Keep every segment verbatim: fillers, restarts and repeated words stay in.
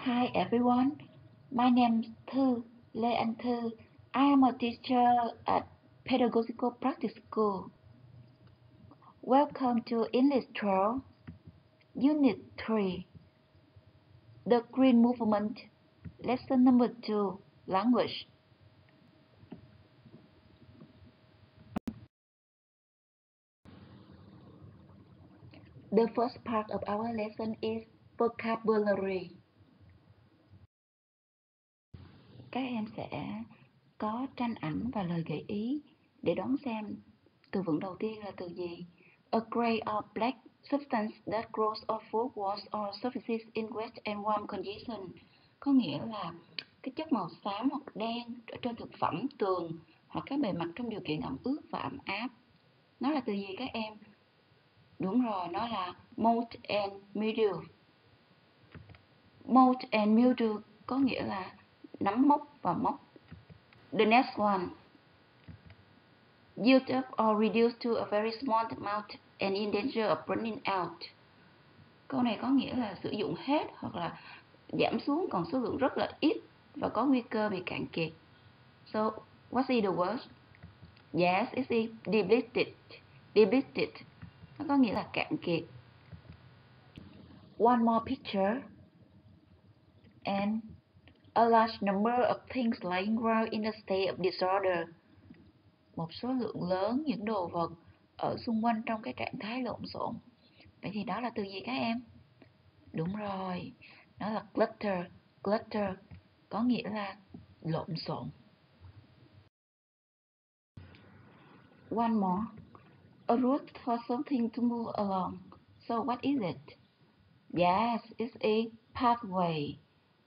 Hi everyone, my name is Thư, Lê Anh Thư. I am a teacher at Pedagogical Practice School. Welcome to English twelve, Unit three, The Green Movement, Lesson number two, Language. The first part of our lesson is vocabulary. Các em sẽ có tranh ảnh và lời gợi ý để đoán xem từ vựng đầu tiên là từ gì. A gray or black substance that grows on food walls or surfaces in wet and warm conditions. Có nghĩa là cái chất màu xám hoặc đen ở trên thực phẩm, tường hoặc các bề mặt trong điều kiện ẩm ướt và ẩm áp. Nó là từ gì các em? Đúng rồi, nó là mold and mildew. Mold and mildew có nghĩa là nấm mốc và mốc. The next one. Used up or reduced to a very small amount and in danger of burning out. Câu này có nghĩa là sử dụng hết hoặc là giảm xuống còn số lượng rất là ít và có nguy cơ bị cạn kiệt. So, what's the word? Yes, it's depleted. Depleted. Nó có nghĩa là cạn kiệt. One more picture. And a large number of things lying around in a state of disorder. Một số lượng lớn những đồ vật ở xung quanh trong cái trạng thái lộn xộn. Vậy thì đó là từ gì các em? Đúng rồi, nó là clutter. Clutter có nghĩa là lộn xộn. One more. A route for something to move along. So what is it? Yes, it's a pathway.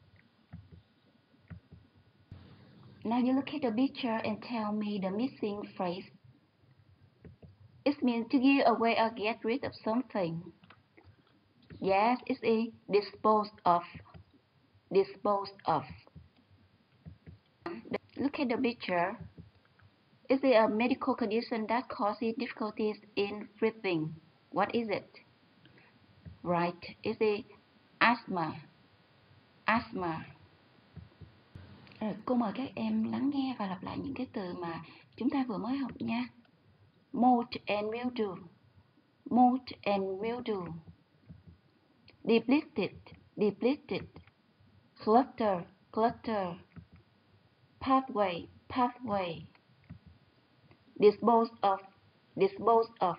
Now you look at the picture and tell me the missing phrase. It means to give away or get rid of something. Yes, it's a dispose of. Dispose of. Look at the picture. Is it a medical condition that causes difficulties in breathing? What is it? Right, it's a asthma. Asthma. Rồi, cô mời các em lắng nghe và lặp lại những cái từ mà chúng ta vừa mới học nha. Mold and mildew. Mold and mildew. Depleted. Depleted. Clutter. Clutter. Pathway. Pathway. Dispose of. Dispose of.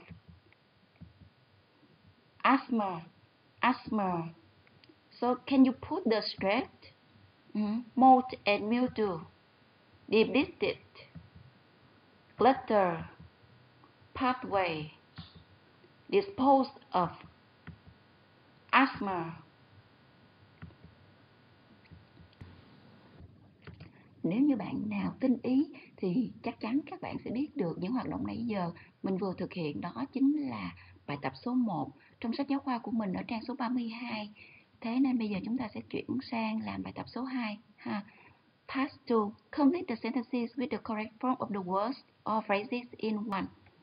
Asthma. Asthma. So can you put the stress? Mm-hmm. Mold and mildew. Depleted. Clutter. Pathway. Dispose of. Asthma. Nếu như bạn nào tinh ý thì chắc chắn các bạn sẽ biết được những hoạt động nãy giờ mình vừa thực hiện, đó chính là bài tập số một trong sách giáo khoa của mình ở trang số ba mươi hai. Thế nên bây giờ chúng ta sẽ chuyển sang làm bài tập số hai ha. Task two. Complete the sentences with the correct form of the words or phrases in one.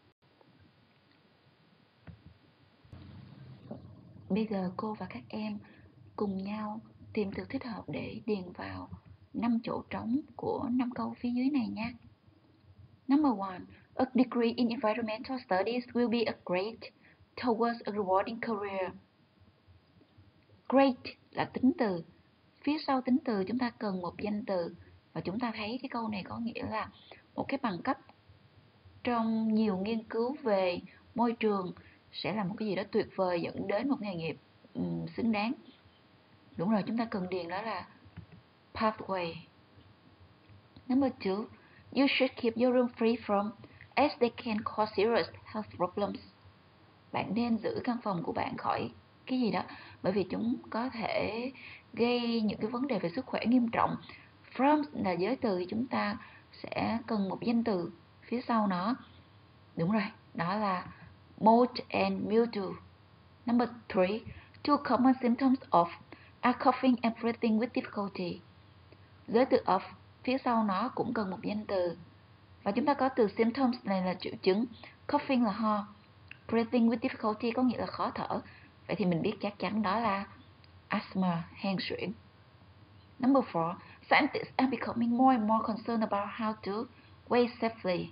Bây giờ cô và các em cùng nhau tìm từ thích hợp để điền vào năm chỗ trống của năm câu phía dưới này nha. Number one. A degree in environmental studies will be a great towards a rewarding career. Great là tính từ. Phía sau tính từ chúng ta cần một danh từ. Và chúng ta thấy cái câu này có nghĩa là một cái bằng cấp trong nhiều nghiên cứu về môi trường sẽ là một cái gì đó tuyệt vời dẫn đến một nghề nghiệp um, xứng đáng. Đúng rồi, chúng ta cần điền đó là pathway. Number two. You should keep your room free from as they can cause serious health problems. Bạn nên giữ căn phòng của bạn khỏi cái gì đó, bởi vì chúng có thể gây những cái vấn đề về sức khỏe nghiêm trọng. From là giới từ, chúng ta sẽ cần một danh từ phía sau nó. Đúng rồi, đó là mold and mildew. Number three. Two common symptoms of are coughing and breathing with difficulty. Giới từ of phía sau nó cũng cần một danh từ. Và chúng ta có từ symptoms này là triệu chứng. Coughing là ho. Breathing with difficulty có nghĩa là khó thở. Vậy thì mình biết chắc chắn đó là asthma, hen suyễn. Number four, scientists are becoming more and more concerned about how to waste safely.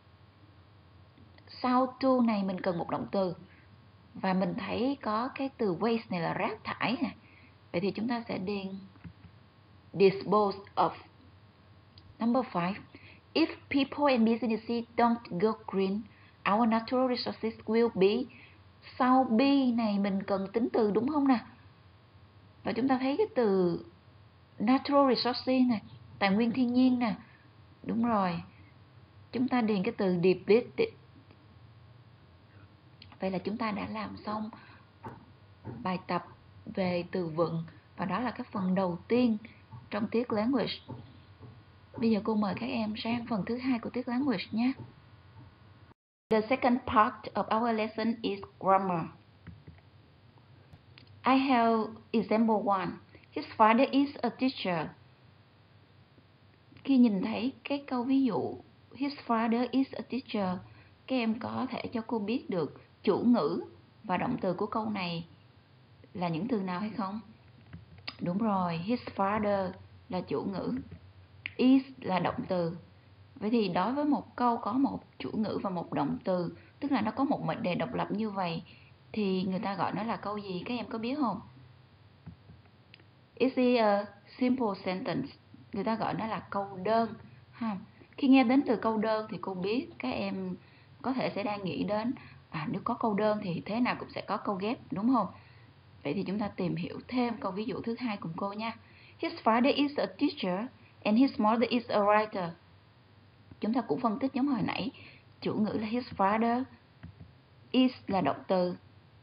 Sau to này mình cần một động từ. Và mình thấy có cái từ waste này là rác thải nè. Vậy thì chúng ta sẽ điền dispose of. Number five, if people and businesses don't go green, our natural resources will be. Sau be này mình cần tính từ đúng không nè? Và chúng ta thấy cái từ natural resources nè, tài nguyên thiên nhiên nè. Đúng rồi. Chúng ta điền cái từ depleted. Vậy là chúng ta đã làm xong bài tập về từ vựng, và đó là cái phần đầu tiên trong tiết language. Bây giờ cô mời các em sang phần thứ hai của tiết language nhé. The second part of our lesson is grammar. I have example one. His father is a teacher. Khi nhìn thấy cái câu ví dụ his father is a teacher, các em có thể cho cô biết được chủ ngữ và động từ của câu này là những từ nào hay không? Đúng rồi, his father là chủ ngữ, is là động từ. Vậy thì đối với một câu có một chủ ngữ và một động từ, tức là nó có một mệnh đề độc lập như vậy, thì người ta gọi nó là câu gì? Các em có biết không? Is it a simple sentence? Người ta gọi nó là câu đơn. Ha. Khi nghe đến từ câu đơn thì cô biết các em có thể sẽ đang nghĩ đến à, nếu có câu đơn thì thế nào cũng sẽ có câu ghép, đúng không? Vậy thì chúng ta tìm hiểu thêm câu ví dụ thứ hai cùng cô nha. His father is a teacher and his mother is a writer. Chúng ta cũng phân tích giống hồi nãy. Chủ ngữ là his father, is là động từ,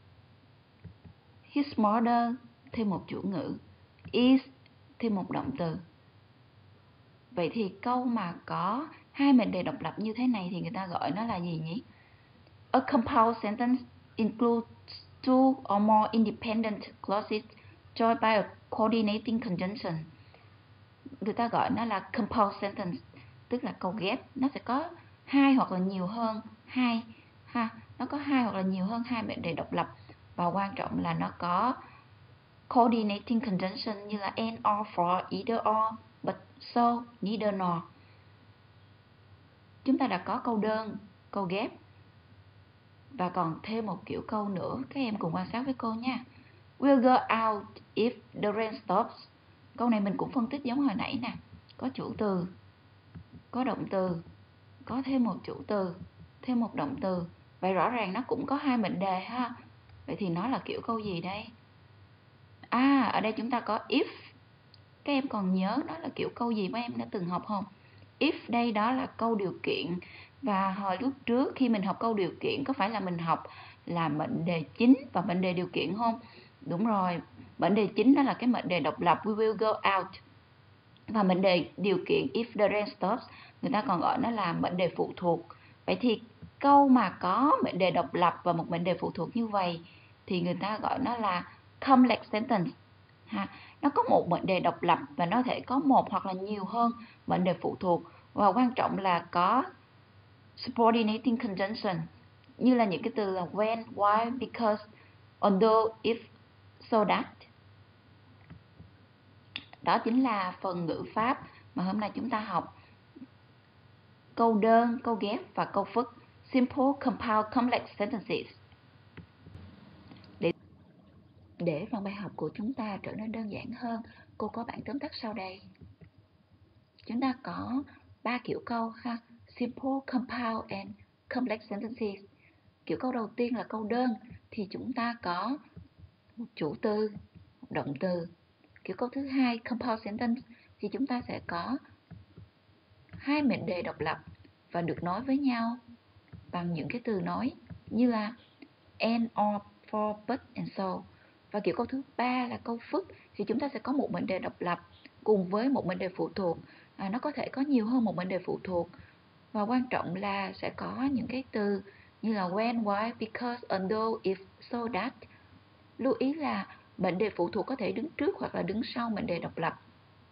his mother thêm một chủ ngữ, is thêm một động từ. Vậy thì câu mà có hai mệnh đề độc lập như thế này thì người ta gọi nó là gì nhỉ? A compound sentence includes two or more independent clauses joined by a coordinating conjunction. Người ta gọi nó là compound sentence, tức là câu ghép. Nó sẽ có hai hoặc là nhiều hơn hai ha, nó có hai hoặc là nhiều hơn hai mệnh đề độc lập, và quan trọng là nó có coordinating conjunction như là and, or, for, either, or, but, so, neither, nor. Chúng ta đã có câu đơn, câu ghép, và còn thêm một kiểu câu nữa. Các em cùng quan sát với cô nha. We'll go out if the rain stops. Câu này mình cũng phân tích giống hồi nãy nè. Có chủ từ, có động từ, có thêm một chủ từ, thêm một động từ. Vậy rõ ràng nó cũng có hai mệnh đề ha. Vậy thì nó là kiểu câu gì đây? À, ở đây chúng ta có if. Các em còn nhớ nó là kiểu câu gì mà em đã từng học không? If đây đó là câu điều kiện. Và hồi lúc trước khi mình học câu điều kiện, có phải là mình học là mệnh đề chính và mệnh đề điều kiện không? Đúng rồi, mệnh đề chính đó là cái mệnh đề độc lập, we will go out. Và mệnh đề điều kiện, if the rain stops, người ta còn gọi nó là mệnh đề phụ thuộc. Vậy thì câu mà có mệnh đề độc lập và một mệnh đề phụ thuộc như vậy thì người ta gọi nó là complex sentence. Ha, nó có một mệnh đề độc lập và nó thể có một hoặc là nhiều hơn mệnh đề phụ thuộc, và quan trọng là có subordinating conjunction, như là những cái từ là when, why, because, although, if, so that. Đó chính là phần ngữ pháp mà hôm nay chúng ta học. Câu đơn, câu ghép và câu phức. Simple, compound, complex sentences. Để, để phần bài học của chúng ta trở nên đơn giản hơn, cô có bản tóm tắt sau đây. Chúng ta có ba kiểu câu ha. Simple, compound and complex sentences. Kiểu câu đầu tiên là câu đơn thì chúng ta có một chủ từ, một động từ. Kiểu câu thứ hai, compound sentence, thì chúng ta sẽ có hai mệnh đề độc lập và được nói với nhau bằng những cái từ nói như là and, or, for, but, and so. Và kiểu câu thứ ba là câu phức thì chúng ta sẽ có một mệnh đề độc lập cùng với một mệnh đề phụ thuộc. À, nó có thể có nhiều hơn một mệnh đề phụ thuộc. Và quan trọng là sẽ có những cái từ như là when, why, because, although, if, so that. Lưu ý là mệnh đề phụ thuộc có thể đứng trước hoặc là đứng sau mệnh đề độc lập.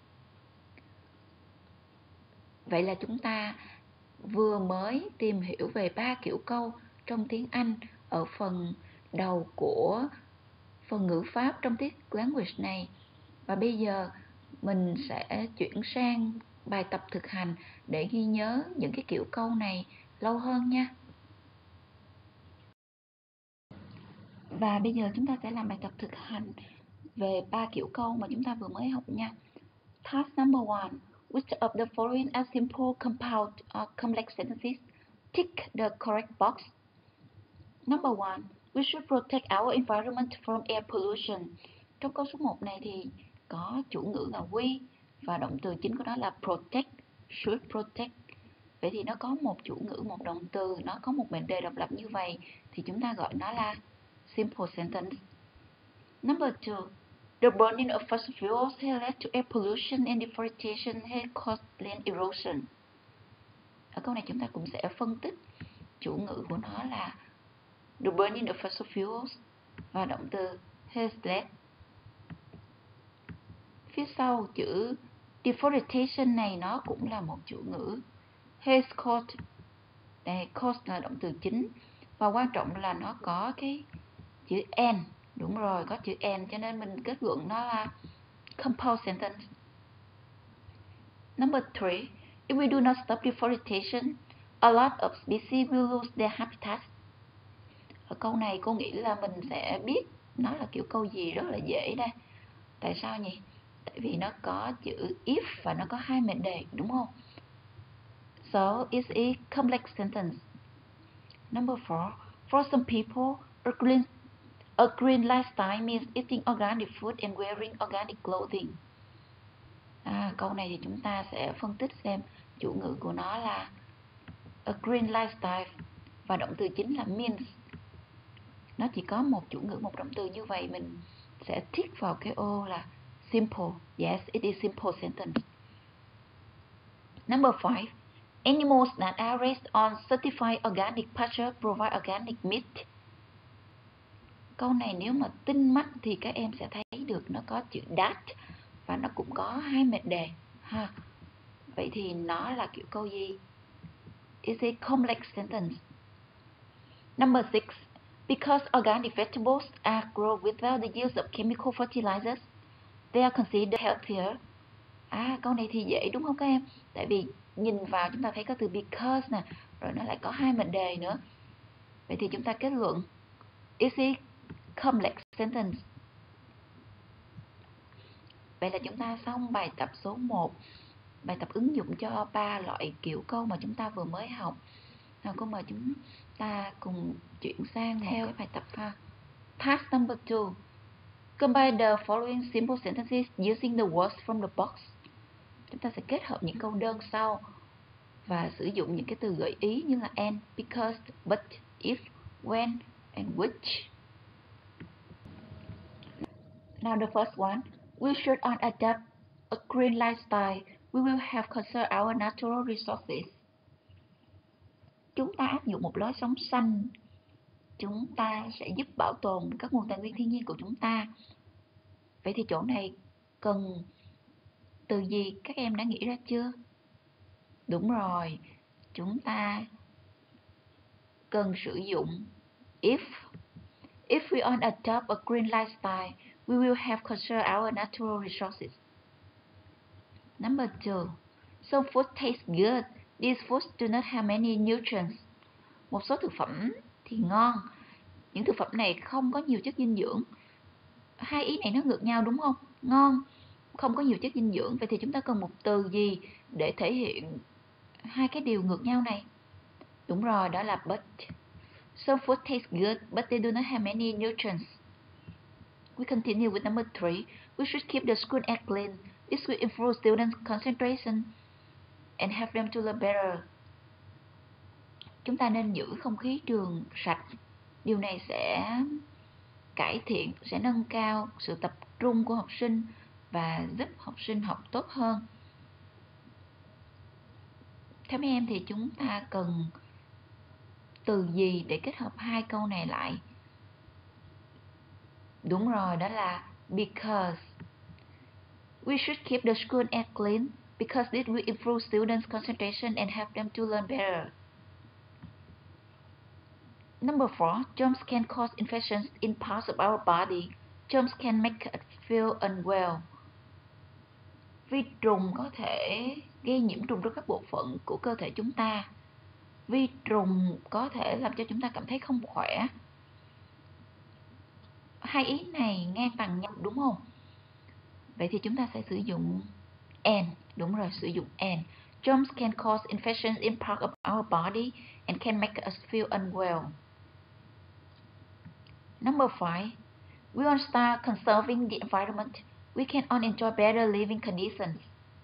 Vậy là chúng ta vừa mới tìm hiểu về ba kiểu câu trong tiếng Anh ở phần đầu của phần ngữ pháp trong tiết language này. Và bây giờ mình sẽ chuyển sang bài tập thực hành để ghi nhớ những cái kiểu câu này lâu hơn nha. Và bây giờ chúng ta sẽ làm bài tập thực hành về ba kiểu câu mà chúng ta vừa mới học nha. Task number one. Which of the following are simple, compound, or complex sentences? Tick the correct box. Number one. We should protect our environment from air pollution. Trong câu số một này thì có chủ ngữ là we và động từ chính của nó là protect, should protect. Vậy thì nó có một chủ ngữ, một động từ, nó có một mệnh đề độc lập như vậy thì chúng ta gọi nó là simple sentence. Number two. The burning of fossil fuels has led to air pollution and deforestation has caused land erosion. Ở câu này chúng ta cũng sẽ phân tích chủ ngữ của nó là the burning of fossil fuels và động từ has led. Phía sau chữ deforestation này nó cũng là một chủ ngữ. Has caused, đây caused là động từ chính và quan trọng là nó có cái chữ and. Đúng rồi, có chữ and cho nên mình kết luận nó là compound sentence. Number three. If we do not stop deforestation, a lot of species will lose their habitat. Ở câu này cô nghĩ là mình sẽ biết nó là kiểu câu gì rất là dễ đây. Tại sao nhỉ? Tại vì nó có chữ if và nó có hai mệnh đề, đúng không? So it's a complex sentence. Number four. For some people, a green, a green lifestyle means eating organic food and wearing organic clothing. À, câu này thì chúng ta sẽ phân tích xem chủ ngữ của nó là a green lifestyle và động từ chính là means. Nó chỉ có một chủ ngữ, một động từ như vậy mình sẽ tick vào cái ô là simple. Yes, it is simple sentence. Number five. Animals that are raised on certified organic pasture provide organic meat. Câu này nếu mà tinh mắt thì các em sẽ thấy được nó có chữ that và nó cũng có hai mệnh đề ha. Vậy thì nó là kiểu câu gì? It's a complex sentence. Number six. Because organic vegetables are grown without the use of chemical fertilizers, they are considered healthier. À, câu này thì dễ đúng không các em? Tại vì nhìn vào chúng ta thấy có từ because nè, rồi nó lại có hai mệnh đề nữa. Vậy thì chúng ta kết luận it's a complex sentence. Vậy là chúng ta xong bài tập số một. Bài tập ứng dụng cho ba loại kiểu câu mà chúng ta vừa mới học. Nào cô mời chúng ta cùng chuyển sang theo cái bài tập ha. Task number two. Combine the following simple sentences using the words from the box. Chúng ta sẽ kết hợp những câu đơn sau và sử dụng những cái từ gợi ý như là and, because, but, if, when, and which. Now the first one. We should not adopt a green lifestyle. We will have conserved our natural resources. Chúng ta áp dụng một lối sống xanh. Chúng ta sẽ giúp bảo tồn các nguồn tài nguyên thiên nhiên của chúng ta. Vậy thì chỗ này cần từ gì các em đã nghĩ ra chưa? Đúng rồi, chúng ta cần sử dụng if. If we on adopt a green lifestyle, we will have conserved our natural resources. Number two. Some food tastes good. These foods do not have many nutrients. Một số thực phẩm thì ngon. Những thực phẩm này không có nhiều chất dinh dưỡng. Hai ý này nó ngược nhau đúng không? Ngon, không có nhiều chất dinh dưỡng. Vậy thì chúng ta cần một từ gì để thể hiện hai cái điều ngược nhau này? Đúng rồi, đó là but. Some food tastes good, but they do not have many nutrients. We continue with number three. We should keep the school air clean. This will improve students' concentration and help them to learn better. Chúng ta nên giữ không khí trường sạch. Điều này sẽ cải thiện, sẽ nâng cao sự tập trung của học sinh và giúp học sinh học tốt hơn. Theo mấy em thì chúng ta cần từ gì để kết hợp hai câu này lại? Đúng rồi, đó là because. We should keep the school air clean because this will improve students' concentration and help them to learn better. Number four. Germs can cause infections in parts of our body. Germs can make us feel unwell. Vi trùng có thể gây nhiễm trùng trong các bộ phận của cơ thể chúng ta. Vi trùng có thể làm cho chúng ta cảm thấy không khỏe. Hai ý này ngang bằng nhau đúng không? Vậy thì chúng ta sẽ sử dụng and. Đúng rồi, sử dụng and. Germs can cause infections in part of our body and can make us feel unwell. Number five. We want to start conserving the environment. We can all enjoy better living conditions.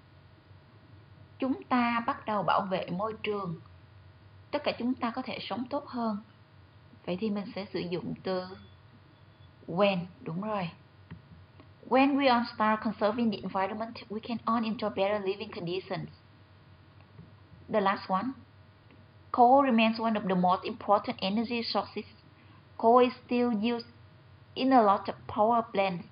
Chúng ta bắt đầu bảo vệ môi trường. Tất cả chúng ta có thể sống tốt hơn. Vậy thì mình sẽ sử dụng từ when. Đúng rồi. When we all start conserving the environment, we can all enjoy better living conditions. The last one. Coal remains one of the most important energy sources. Coal is still used in a lot of power plants.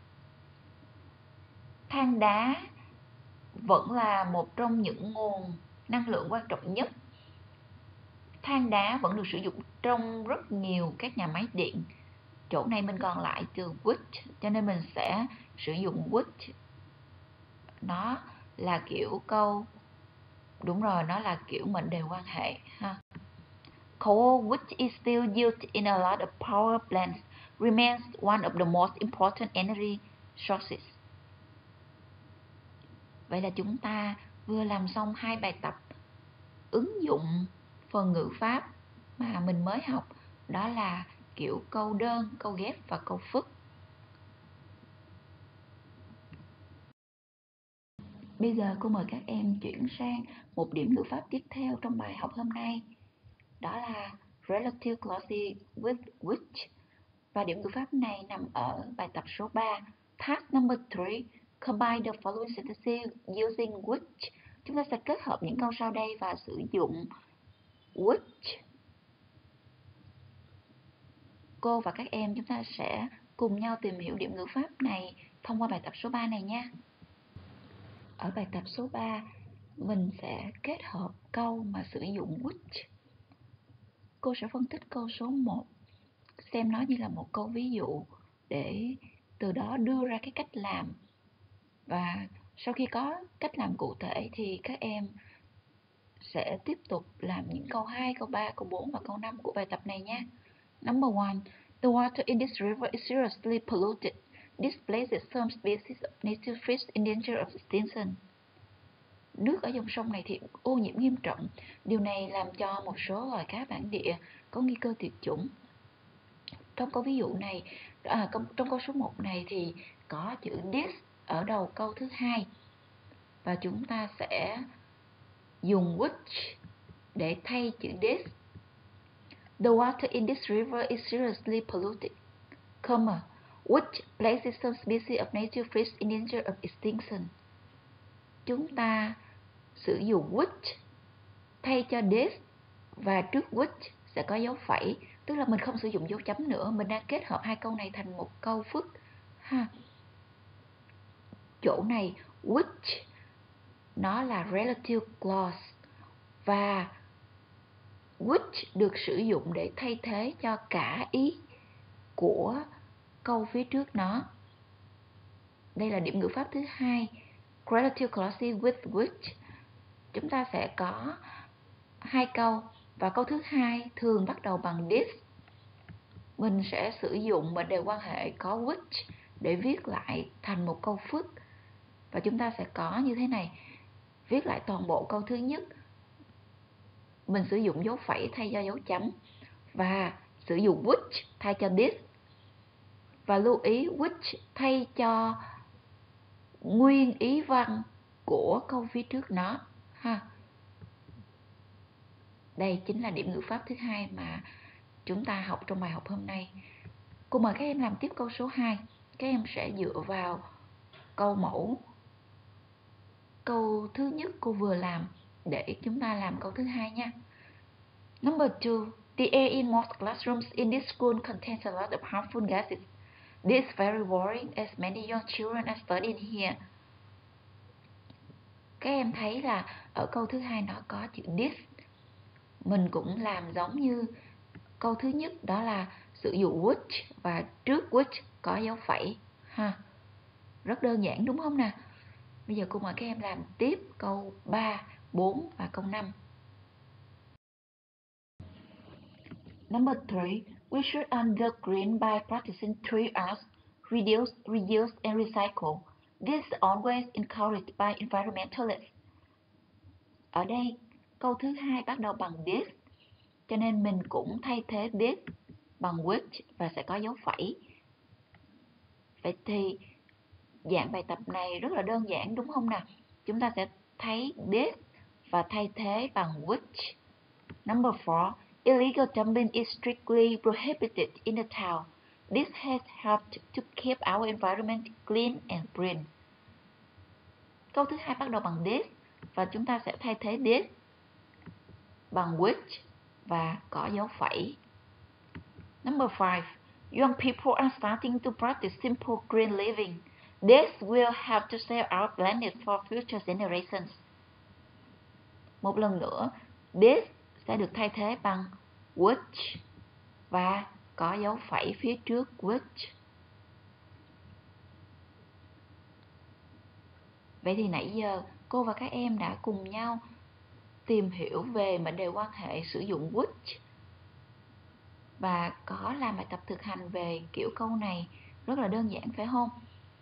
Than đá vẫn là một trong những nguồn năng lượng quan trọng nhất. Than đá vẫn được sử dụng trong rất nhiều các nhà máy điện. Chỗ này mình còn lại từ wood, cho nên mình sẽ sử dụng wood. Nó là kiểu câu, đúng rồi, nó là kiểu mệnh đề quan hệ ha. Coal, which is still used in a lot of power plants, remains one of the most important energy sources. Vậy là chúng ta vừa làm xong hai bài tập ứng dụng phần ngữ pháp mà mình mới học. Đó là kiểu câu đơn, câu ghép và câu phức. Bây giờ cô mời các em chuyển sang một điểm ngữ pháp tiếp theo trong bài học hôm nay. Đó là relative clauses with which. Và điểm ngữ pháp này nằm ở bài tập số ba. Task number three. Combine the following sentences using which. Chúng ta sẽ kết hợp những câu sau đây và sử dụng which. Cô và các em chúng ta sẽ cùng nhau tìm hiểu điểm ngữ pháp này thông qua bài tập số ba này nha. Ở bài tập số ba, mình sẽ kết hợp câu mà sử dụng which. Cô sẽ phân tích câu số một, xem nó như là một câu ví dụ để từ đó đưa ra cái cách làm. Và sau khi có cách làm cụ thể thì các em sẽ tiếp tục làm những câu hai, câu ba, câu bốn và câu năm của bài tập này nha. Number one. The water in this river is seriously polluted. Displaces some species of native fish in danger of extinction. Nước ở dòng sông này thì ô nhiễm nghiêm trọng. Điều này làm cho một số loài cá bản địa có nguy cơ tuyệt chủng. Trong câu ví dụ này, à, trong câu số một này thì có chữ this ở đầu câu thứ hai. Và chúng ta sẽ dùng which để thay chữ this. The water in this river is seriously polluted, comma, which places some species of native fish in danger of extinction. Chúng ta sử dụng which thay cho this và trước which sẽ có dấu phẩy, tức là mình không sử dụng dấu chấm nữa, mình đang kết hợp hai câu này thành một câu phức ha. Chỗ này which nó là relative clause và which được sử dụng để thay thế cho cả ý của câu phía trước nó. Đây là điểm ngữ pháp thứ hai, relative clauses with which. Chúng ta sẽ có hai câu và câu thứ hai thường bắt đầu bằng this. Mình sẽ sử dụng mệnh đề quan hệ có which để viết lại thành một câu phức. Và chúng ta sẽ có như thế này. Viết lại toàn bộ câu thứ nhất. Mình sử dụng dấu phẩy thay cho dấu chấm. Và sử dụng which thay cho this. Và lưu ý which thay cho nguyên ý văn của câu phía trước nó ha. Đây chính là điểm ngữ pháp thứ hai mà chúng ta học trong bài học hôm nay. Cô mời các em làm tiếp câu số hai. Các em sẽ dựa vào câu mẫu câu thứ nhất cô vừa làm để chúng ta làm câu thứ hai nha. Number two. The air in most classrooms in this school contains a lot of harmful gases. This is very worrying as many young children are studying here. Các em thấy là ở câu thứ hai nó có chữ this. Mình cũng làm giống như câu thứ nhất, đó là sử dụng which và trước which có dấu phẩy ha. Rất đơn giản đúng không nào? Bây giờ cô mời các em làm tiếp câu ba, bốn và câu năm. Number three, we should earn the green by practicing three R's: reduce, reuse, and recycle. This is always encouraged by environmentalists. Ở đây, câu thứ hai bắt đầu bằng this, cho nên mình cũng thay thế this bằng which và sẽ có dấu phẩy. Vậy thì dạng bài tập này rất là đơn giản đúng không nào? Chúng ta sẽ thấy this và thay thế bằng which. Number four, illegal dumping is strictly prohibited in the town. This has helped to keep our environment clean and green. Câu thứ hai bắt đầu bằng this và chúng ta sẽ thay thế this bằng which và có dấu phẩy. Number five, young people are starting to practice simple green living. This will help to save our planet for future generations. Một lần nữa, this sẽ được thay thế bằng which và có dấu phẩy phía trước which. Vậy thì nãy giờ cô và các em đã cùng nhau tìm hiểu về mệnh đề quan hệ sử dụng which và có làm bài tập thực hành về kiểu câu này rất là đơn giản phải không?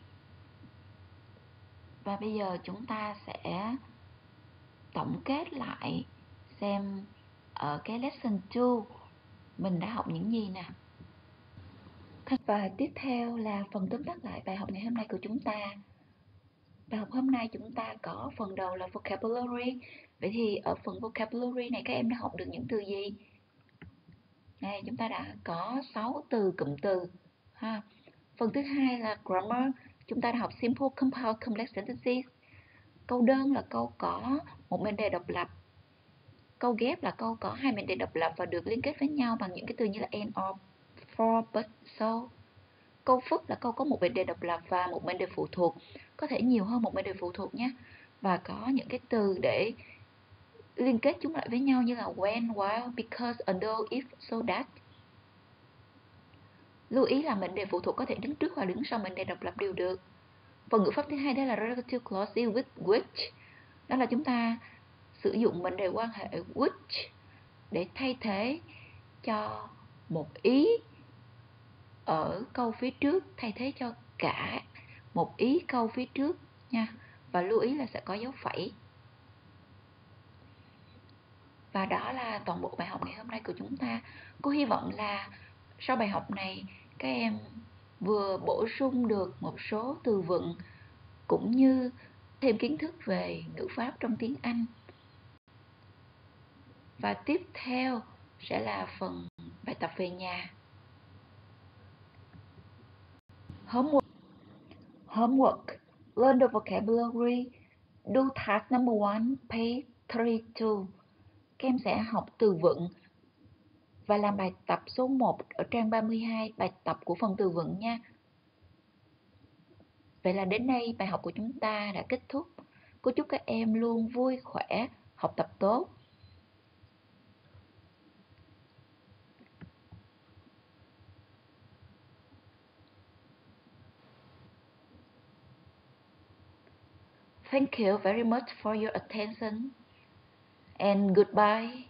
Và bây giờ chúng ta sẽ tổng kết lại xem ở cái lesson hai mình đã học những gì nè. Và tiếp theo là phần tóm tắt lại bài học ngày hôm nay của chúng ta. Bài học hôm nay chúng ta có phần đầu là vocabulary. Vậy thì ở phần vocabulary này các em đã học được những từ gì? Này, chúng ta đã có sáu từ cụm từ ha. Phần thứ hai là grammar. Chúng ta đã học simple, compound, complex sentences. Câu đơn là câu có một mệnh đề độc lập. Câu ghép là câu có hai mệnh đề độc lập và được liên kết với nhau bằng những cái từ như là and, or, for, but, so. Câu phức là câu có một mệnh đề độc lập và một mệnh đề phụ thuộc, có thể nhiều hơn một mệnh đề phụ thuộc nhé. Và có những cái từ để liên kết chúng lại với nhau như là when, while, because, although, if, so that. Lưu ý là mệnh đề phụ thuộc có thể đứng trước hoặc đứng sau mệnh đề độc lập đều được. Phần ngữ pháp thứ hai đó là relative clause with which. Đó là chúng ta sử dụng mệnh đề quan hệ which để thay thế cho một ý ở câu phía trước, thay thế cho cả một ý câu phía trước nha. Và lưu ý là sẽ có dấu phẩy. Và đó là toàn bộ bài học ngày hôm nay của chúng ta. Cô hy vọng là sau bài học này các em vừa bổ sung được một số từ vựng cũng như thêm kiến thức về ngữ pháp trong tiếng Anh. Và tiếp theo sẽ là phần bài tập về nhà. Homework. Homework. Learn the vocabulary. Do task number one, page thirty-two. Các em sẽ học từ vựng và làm bài tập số một ở trang ba mươi hai, bài tập của phần từ vựng nha. Vậy là đến đây bài học của chúng ta đã kết thúc. Cô chúc các em luôn vui khỏe, học tập tốt. Thank you very much for your attention and goodbye.